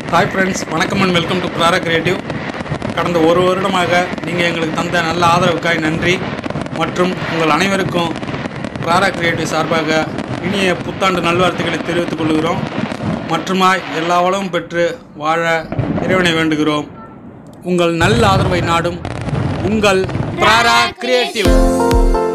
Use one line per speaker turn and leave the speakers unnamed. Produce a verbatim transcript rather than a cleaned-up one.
Hi friends, வணக்கம் and welcome to ப்ராரா creative. கடந்த ஒரு வருடமாக நீங்கள் எங்களுக்கு தந்த நல்ல ஆதரவுக்காய் நன்றி. மற்றும் உங்கள் அனைவருக்கும் ப்ராரா கிரியேட்டிவ் சார்பாக இனிய புத்தாண்டு நல்வாழ்த்துக்களை தெரிவித்துக் கொள்கிறோம். மற்றுமாய் எல்லா வளமும் பெற்று வாழ இறைவனை வேண்டுகிறோம். உங்கள் நல்ல ஆதரவை நாடும் உங்கள் ப்ராரா கிரியேட்டிவ்.